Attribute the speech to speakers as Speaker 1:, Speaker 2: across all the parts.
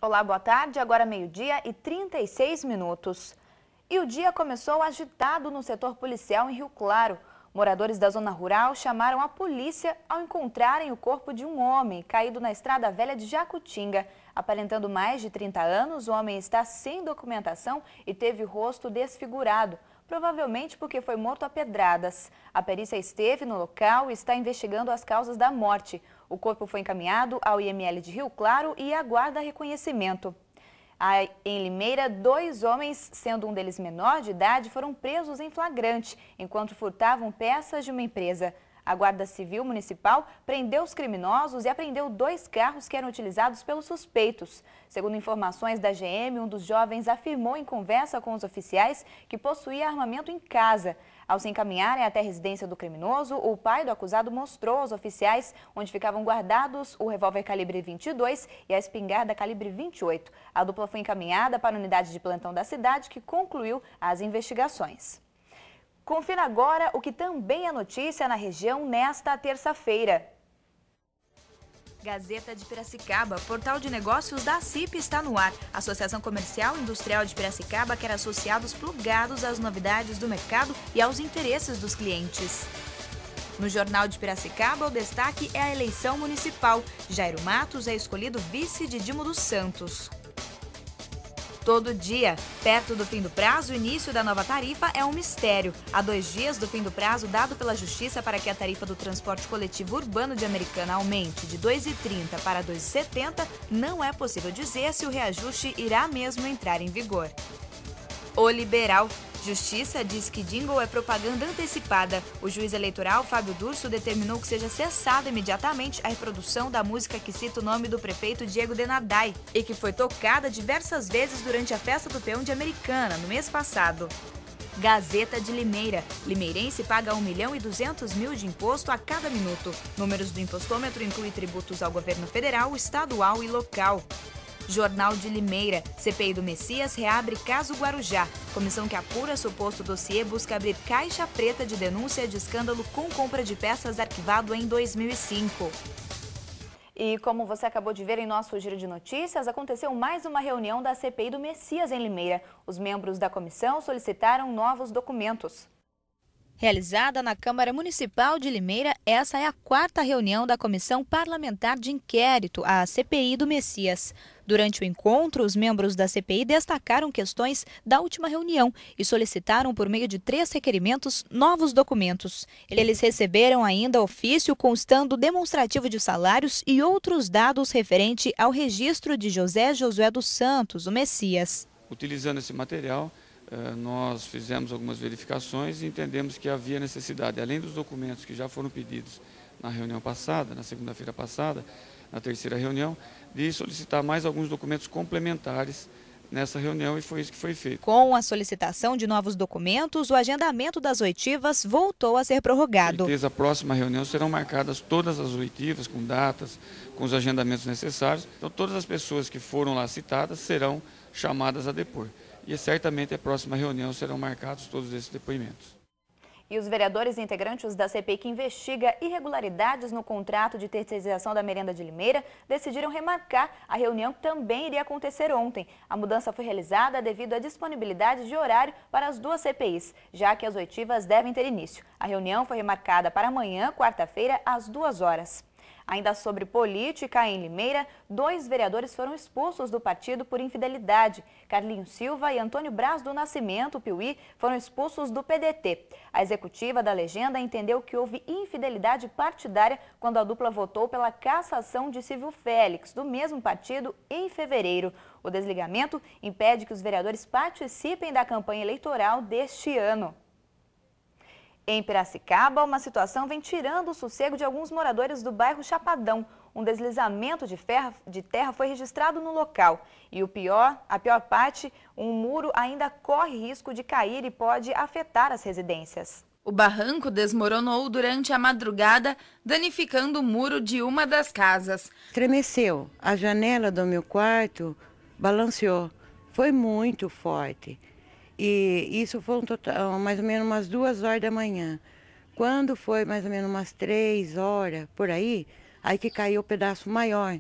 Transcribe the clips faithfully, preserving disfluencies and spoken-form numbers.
Speaker 1: Olá, boa tarde. Agora meio-dia e trinta e seis minutos. E o dia começou agitado no setor policial em Rio Claro. Moradores da zona rural chamaram a polícia ao encontrarem o corpo de um homem caído na estrada velha de Jacutinga. Aparentando mais de trinta anos, o homem está sem documentação e teve o rosto desfigurado, provavelmente porque foi morto a pedradas. A perícia esteve no local e está investigando as causas da morte. O corpo foi encaminhado ao I M L de Rio Claro e aguarda reconhecimento. Em Limeira, dois homens, sendo um deles menor de idade, foram presos em flagrante, enquanto furtavam peças de uma empresa. A Guarda Civil Municipal prendeu os criminosos e apreendeu dois carros que eram utilizados pelos suspeitos. Segundo informações da G M, um dos jovens afirmou em conversa com os oficiais que possuía armamento em casa. Ao se encaminharem até a residência do criminoso, o pai do acusado mostrou aos oficiais onde ficavam guardados o revólver calibre vinte e dois e a espingarda calibre vinte e oito. A dupla foi encaminhada para a unidade de plantão da cidade, que concluiu as investigações. Confira agora o que também é notícia na região nesta terça-feira. Gazeta de Piracicaba, portal de negócios da A C I P está no ar. A Associação Comercial e Industrial de Piracicaba quer associados plugados às novidades do mercado e aos interesses dos clientes. No Jornal de Piracicaba, o destaque é a eleição municipal. Jairo Matos é escolhido vice de Dilma dos Santos. Todo dia, perto do fim do prazo, o início da nova tarifa é um mistério. Há dois dias do fim do prazo dado pela Justiça para que a tarifa do transporte coletivo urbano de Americana aumente de dois reais e trinta centavos para dois reais e setenta centavos, não é possível dizer se o reajuste irá mesmo entrar em vigor. O Liberal. Justiça diz que jingle é propaganda antecipada. O juiz eleitoral, Fábio Durso, determinou que seja cessada imediatamente a reprodução da música que cita o nome do prefeito Diego Denadai e que foi tocada diversas vezes durante a festa do peão de Americana, no mês passado. Gazeta de Limeira. Limeirense paga um milhão e duzentos mil de imposto a cada minuto. Números do impostômetro incluem tributos ao governo federal, estadual e local. Jornal de Limeira. C P I do Messias reabre caso Guarujá. Comissão que apura suposto dossiê busca abrir caixa preta de denúncia de escândalo com compra de peças arquivado em dois mil e cinco. E como você acabou de ver em nosso giro de notícias, aconteceu mais uma reunião da C P I do Messias em Limeira. Os membros da comissão solicitaram novos documentos. Realizada na Câmara Municipal de Limeira, essa é a quarta reunião da Comissão Parlamentar de Inquérito, a C P I do Messias. Durante o encontro, os membros da C P I destacaram questões da última reunião e solicitaram, por meio de três requerimentos, novos documentos. Eles receberam ainda ofício constando demonstrativo de salários e outros dados referente ao registro de José Josué dos Santos, o Messias.
Speaker 2: Utilizando esse material, nós fizemos algumas verificações e entendemos que havia necessidade, além dos documentos que já foram pedidos na reunião passada, na segunda-feira passada, na terceira reunião, de solicitar mais alguns documentos complementares nessa reunião, e foi isso que foi feito.
Speaker 1: Com a solicitação de novos documentos, o agendamento das oitivas voltou a ser prorrogado.
Speaker 2: Com certeza, a próxima reunião serão marcadas todas as oitivas, com datas, com os agendamentos necessários. Então, todas as pessoas que foram lá citadas serão chamadas a depor. E certamente a próxima reunião serão marcados todos esses depoimentos.
Speaker 1: E os vereadores integrantes da C P I que investiga irregularidades no contrato de terceirização da merenda de Limeira decidiram remarcar a reunião que também iria acontecer ontem. A mudança foi realizada devido à disponibilidade de horário para as duas C P Is, já que as oitivas devem ter início. A reunião foi remarcada para amanhã, quarta-feira, às duas horas. Ainda sobre política, em Limeira, dois vereadores foram expulsos do partido por infidelidade. Carlinhos Silva e Antônio Braz do Nascimento, Piuí, foram expulsos do P D T. A executiva da legenda entendeu que houve infidelidade partidária quando a dupla votou pela cassação de Silvio Félix, do mesmo partido, em fevereiro. O desligamento impede que os vereadores participem da campanha eleitoral deste ano. Em Piracicaba, uma situação vem tirando o sossego de alguns moradores do bairro Chapadão. Um deslizamento de, ferra, de terra foi registrado no local. E o pior, a pior parte, um muro ainda corre risco de cair e pode afetar as residências.
Speaker 3: O barranco desmoronou durante a madrugada, danificando o muro de uma das casas.
Speaker 4: Estremeceu. A janela do meu quarto balanceou. Foi muito forte. E isso foi um total, mais ou menos umas duas horas da manhã. Quando foi mais ou menos umas três horas, por aí, aí que caiu o pedaço maior.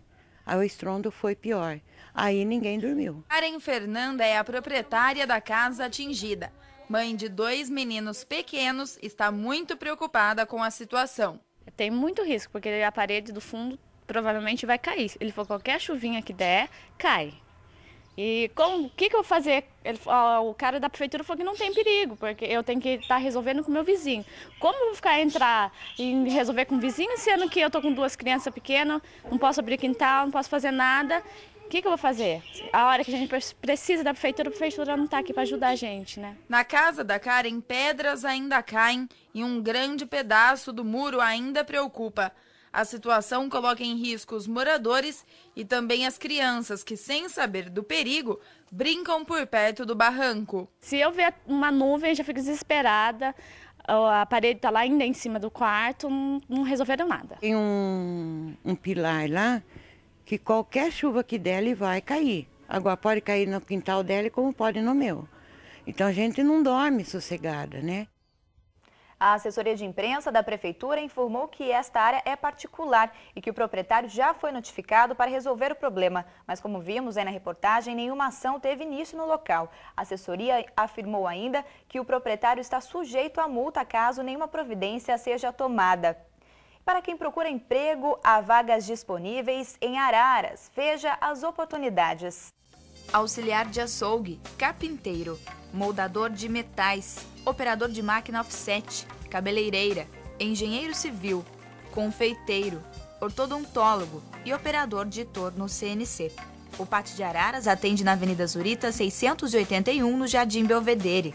Speaker 4: Aí o estrondo foi pior. Aí ninguém dormiu.
Speaker 3: Karen Fernanda é a proprietária da casa atingida. Mãe de dois meninos pequenos, está muito preocupada com a situação.
Speaker 5: Tem muito risco, porque a parede do fundo provavelmente vai cair. Ele falou, qualquer chuvinha que der, cai. E como, o que, que eu vou fazer? Ele, ó, o cara da prefeitura falou que não tem perigo, porque eu tenho que estar resolvendo com o meu vizinho. Como eu vou ficar entrar e resolver com o vizinho, sendo que eu estou com duas crianças pequenas, não posso abrir quintal, não posso fazer nada? O que, que eu vou fazer? A hora que a gente precisa da prefeitura, a prefeitura não está aqui para ajudar a gente, né?
Speaker 3: Na casa da Karen, pedras ainda caem e um grande pedaço do muro ainda preocupa. A situação coloca em risco os moradores e também as crianças que, sem saber do perigo, brincam por perto do barranco.
Speaker 5: Se eu ver uma nuvem, já fico desesperada. A parede está lá ainda em cima do quarto, não, não resolveram nada.
Speaker 4: Tem um, um pilar lá que qualquer chuva que der, ele vai cair. Agora pode cair no quintal dela como pode no meu. Então a gente não dorme sossegada, né?
Speaker 1: A assessoria de imprensa da prefeitura informou que esta área é particular e que o proprietário já foi notificado para resolver o problema. Mas como vimos aí na reportagem, nenhuma ação teve início no local. A assessoria afirmou ainda que o proprietário está sujeito a multa caso nenhuma providência seja tomada. Para quem procura emprego, há vagas disponíveis em Araras. Veja as oportunidades.
Speaker 3: Auxiliar de açougue, carpinteiro, moldador de metais, operador de máquina offset, cabeleireira, engenheiro civil, confeiteiro, ortodontólogo e operador de torno C N C. O Pátio de Araras atende na Avenida Zurita seiscentos e oitenta e um, no Jardim Belvedere.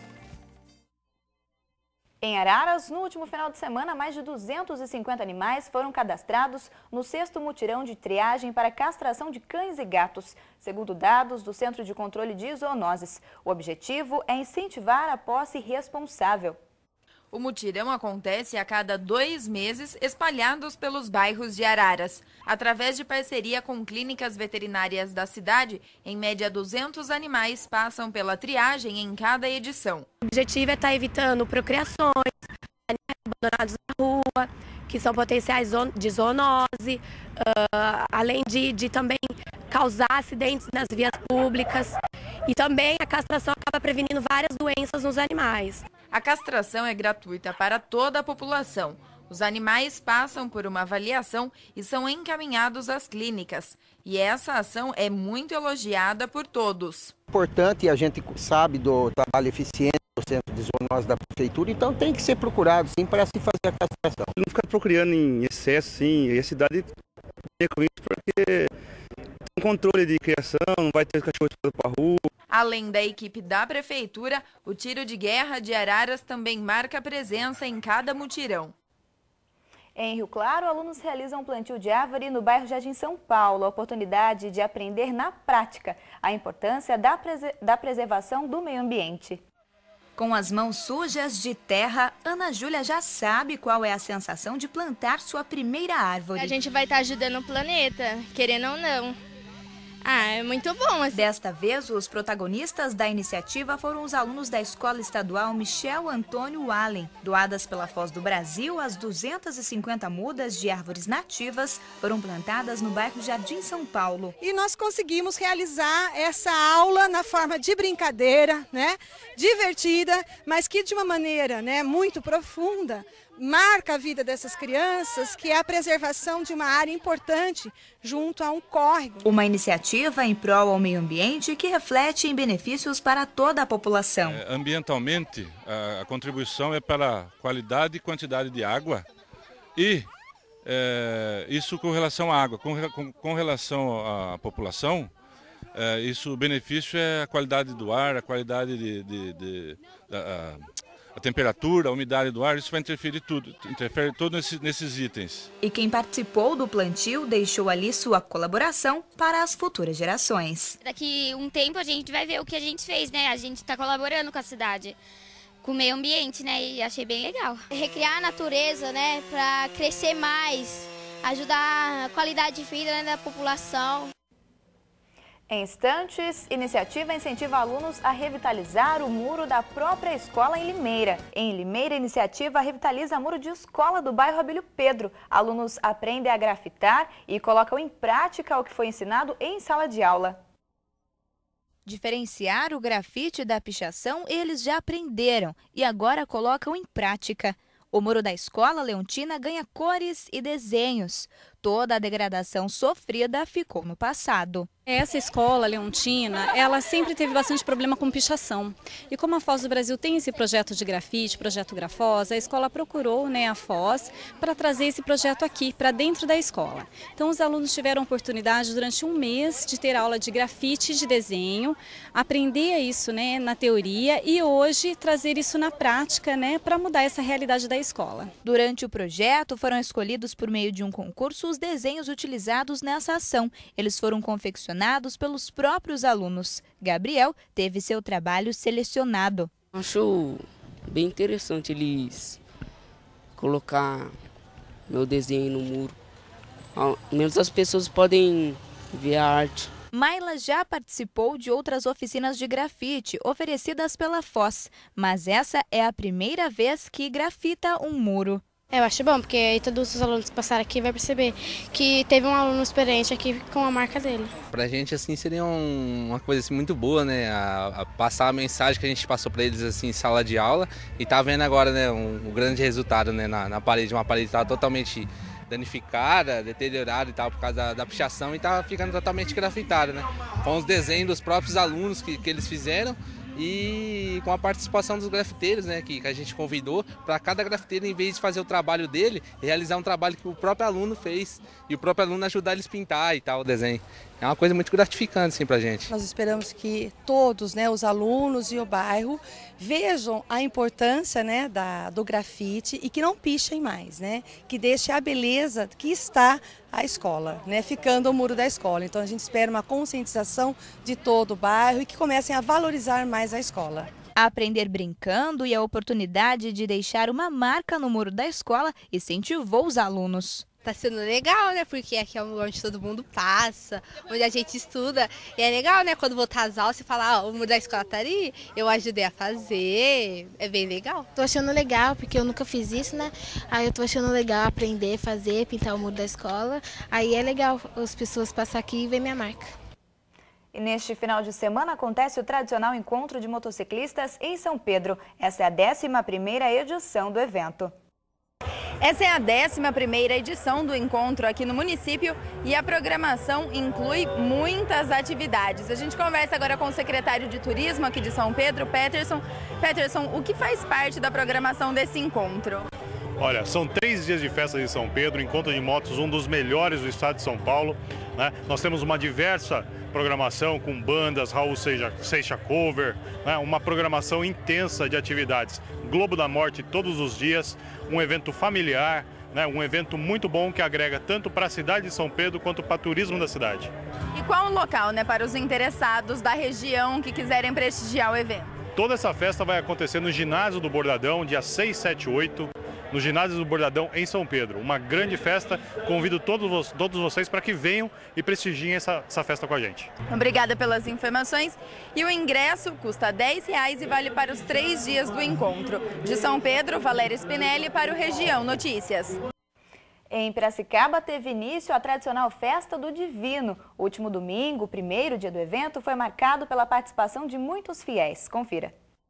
Speaker 1: Em Araras, no último final de semana, mais de duzentos e cinquenta animais foram cadastrados no sexto mutirão de triagem para castração de cães e gatos, segundo dados do Centro de Controle de Zoonoses. O objetivo é incentivar a posse responsável.
Speaker 3: O mutirão acontece a cada dois meses, espalhados pelos bairros de Araras. Através de parceria com clínicas veterinárias da cidade, em média duzentos animais passam pela triagem em cada edição.
Speaker 6: O objetivo é estar evitando procriações, animais abandonados na rua, que são potenciais de zoonose, uh, além de, de também causar acidentes nas vias públicas. E também a castração acaba prevenindo várias doenças nos animais.
Speaker 3: A castração é gratuita para toda a população. Os animais passam por uma avaliação e são encaminhados às clínicas. E essa ação é muito elogiada por todos.
Speaker 7: Importante, a gente sabe do trabalho eficiente do Centro de Zoonose da Prefeitura, então tem que ser procurado sim para se fazer a castração.
Speaker 8: Não ficar procriando em excesso, sim, e a cidade tem com isso porque tem um controle de criação, não vai ter cachorro para a rua.
Speaker 3: Além da equipe da Prefeitura, o Tiro de Guerra de Araras também marca presença em cada mutirão.
Speaker 1: Em Rio Claro, alunos realizam um plantio de árvore no bairro Jardim São Paulo, a oportunidade de aprender na prática a importância da, prese- da preservação do meio ambiente.
Speaker 3: Com as mãos sujas de terra, Ana Júlia já sabe qual é a sensação de plantar sua primeira árvore.
Speaker 9: A gente vai estar ajudando o planeta, querendo ou não. Ah, é muito bom. Assim.
Speaker 3: Desta vez, os protagonistas da iniciativa foram os alunos da Escola Estadual Michel Antônio Allen. Doadas pela Foz do Brasil, as duzentas e cinquenta mudas de árvores nativas foram plantadas no bairro Jardim São Paulo.
Speaker 10: E nós conseguimos realizar essa aula na forma de brincadeira, né, divertida, mas que de uma maneira, né, muito profunda, marca a vida dessas crianças, que é a preservação de uma área importante junto a um córrego.
Speaker 3: Uma iniciativa em prol ao meio ambiente que reflete em benefícios para toda a população.
Speaker 11: É, ambientalmente, a, a contribuição é para a qualidade e quantidade de água e é, isso com relação à água. Com, com, com relação à população, é, isso, o benefício é a qualidade do ar, a qualidade de... de, de a, a, A temperatura, a umidade do ar, isso vai interferir tudo, interfere todos nesses, nesses itens.
Speaker 3: E quem participou do plantio deixou ali sua colaboração para as futuras gerações.
Speaker 9: Daqui um tempo a gente vai ver o que a gente fez, né? A gente está colaborando com a cidade, com o meio ambiente, né? E achei bem legal.
Speaker 12: Recriar a natureza, né? Para crescer mais, ajudar a qualidade de vida, né, da população.
Speaker 3: Em instantes, iniciativa incentiva alunos a revitalizar o muro da própria escola em Limeira. Em Limeira, a iniciativa revitaliza muro de escola do bairro Abílio Pedro. Alunos aprendem a grafitar e colocam em prática o que foi ensinado em sala de aula. Diferenciar o grafite da pichação eles já aprenderam e agora colocam em prática. O muro da escola leontina ganha cores e desenhos. Toda a degradação sofrida ficou no passado.
Speaker 13: Essa escola leontina, ela sempre teve bastante problema com pichação. E como a Foz do Brasil tem esse projeto de grafite, projeto Grafosa, a escola procurou, né, a Foz para trazer esse projeto aqui, para dentro da escola. Então os alunos tiveram a oportunidade durante um mês de ter aula de grafite e de desenho, aprender isso, né, na teoria e hoje trazer isso na prática, né, para mudar essa realidade da escola.
Speaker 3: Durante o projeto foram escolhidos por meio de um concurso os desenhos utilizados nessa ação. Eles foram confeccionados pelos próprios alunos. Gabriel teve seu trabalho selecionado.
Speaker 14: Acho bem interessante eles colocar meu desenho no muro. Ao menos as pessoas podem ver a arte.
Speaker 3: Maila já participou de outras oficinas de grafite oferecidas pela Foz, mas essa é a primeira vez que grafita um muro.
Speaker 12: Eu acho bom, porque aí todos os alunos que passaram aqui vai perceber que teve um aluno experiente aqui com a marca dele.
Speaker 15: Pra gente, assim, seria um, uma coisa assim, muito boa, né? A, a passar a mensagem que a gente passou para eles assim, em sala de aula e tá vendo agora, né, um, um grande resultado, né, na, na parede. Uma parede que tá totalmente danificada, deteriorada e tal, por causa da, da pichação e tá ficando totalmente grafitada, né? Com os desenhos dos próprios alunos que, que eles fizeram. E com a participação dos grafiteiros, né, que, que a gente convidou, para cada grafiteiro, em vez de fazer o trabalho dele, realizar um trabalho que o próprio aluno fez e o próprio aluno ajudar eles a pintar e tal, o desenho. É uma coisa muito gratificante, assim, pra gente.
Speaker 16: Nós esperamos que todos, né, os alunos e o bairro, vejam a importância, né, da, do grafite e que não pichem mais, né, que deixe a beleza que está a escola, né, ficando o muro da escola. Então a gente espera uma conscientização de todo o bairro e que comecem a valorizar mais a escola.
Speaker 3: Aprender brincando e a oportunidade de deixar uma marca no muro da escola incentivou os alunos.
Speaker 17: Tá sendo legal, né? Porque aqui é um lugar onde todo mundo passa, onde a gente estuda. E é legal, né? Quando voltar às aulas, você fala, ah, o muro da escola tá ali, eu ajudei a fazer. É bem legal.
Speaker 12: Tô achando legal, porque eu nunca fiz isso, né? Aí eu tô achando legal aprender, fazer, pintar o muro da escola. Aí é legal as pessoas passar aqui e ver minha marca.
Speaker 3: E neste final de semana acontece o tradicional encontro de motociclistas em São Pedro. Essa é a décima primeira edição do evento.
Speaker 18: Essa é a décima primeira edição do encontro aqui no município e a programação inclui muitas atividades. A gente conversa agora com o secretário de Turismo aqui de São Pedro, Peterson. Peterson, o que faz parte da programação desse encontro?
Speaker 19: Olha, são três dias de festa de São Pedro, encontro de motos, um dos melhores do estado de São Paulo, né? Nós temos uma diversa programação com bandas, Raul Seixas Cover, né? Uma programação intensa de atividades. Globo da Morte todos os dias, um evento familiar, né? Um evento muito bom que agrega tanto para a cidade de São Pedro quanto para o turismo da cidade.
Speaker 18: E qual o local, né, para os interessados da região que quiserem prestigiar o evento?
Speaker 19: Toda essa festa vai acontecer no Ginásio do Bordadão, dia seis, sete e oito, no Ginásio do Bordadão, em São Pedro. Uma grande festa, convido todos, todos vocês para que venham e prestigiem essa, essa festa com a gente.
Speaker 18: Obrigada pelas informações. E o ingresso custa dez reais e vale para os três dias do encontro. De São Pedro, Valéria Spinelli para o Região Notícias.
Speaker 3: Em Piracicaba teve início a tradicional Festa do Divino. O último domingo, o primeiro dia do evento, foi marcado pela participação de muitos fiéis. Confira.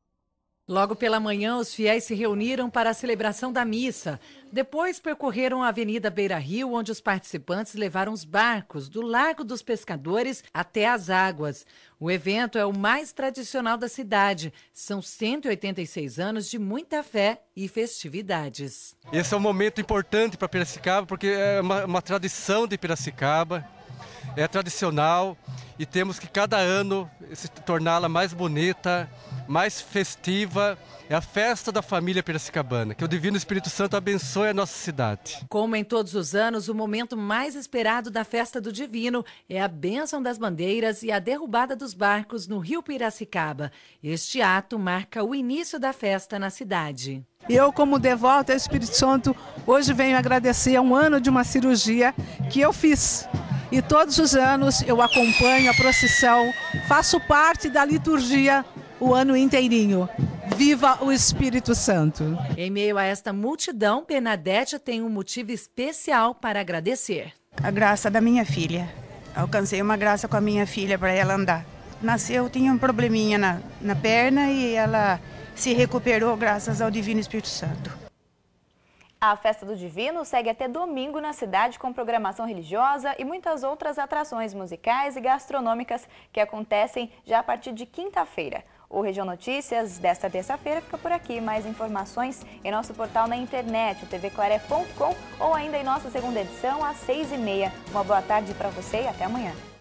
Speaker 20: Logo pela manhã, os fiéis se reuniram para a celebração da missa. Depois percorreram a Avenida Beira Rio, onde os participantes levaram os barcos do Largo dos Pescadores até as águas. O evento é o mais tradicional da cidade. São cento e oitenta e seis anos de muita fé e festividades.
Speaker 21: Esse é um momento importante para Piracicaba, porque é uma, uma tradição de Piracicaba, é tradicional e temos que cada ano se torná-la mais bonita, mais festiva. É a festa da família piracicabana. Que o Divino Espírito Santo abençoe a nossa cidade.
Speaker 20: Como em todos os anos, o momento mais esperado da Festa do Divino é a bênção das bandeiras e a derrubada dos barcos no Rio Piracicaba. Este ato marca o início da festa na cidade.
Speaker 22: Eu, como devota ao Espírito Santo, hoje venho agradecer a um ano de uma cirurgia que eu fiz.
Speaker 2: e todos os anos eu acompanho a procissão, faço parte da liturgia o ano inteirinho. Viva o Espírito Santo!
Speaker 20: Em meio a esta multidão, Bernadette tem um motivo especial para agradecer.
Speaker 22: A graça da minha filha. Alcancei uma graça com a minha filha para ela andar. Nasceu, tinha um probleminha na, na perna e ela se recuperou graças ao Divino Espírito Santo.
Speaker 1: A Festa do Divino segue até domingo na cidade com programação religiosa e muitas outras atrações musicais e gastronômicas que acontecem já a partir de quinta-feira. O Região Notícias desta terça-feira fica por aqui. Mais informações em nosso portal na internet, o t v claré ponto com, ou ainda em nossa segunda edição às seis e meia. Uma boa tarde para você e até amanhã.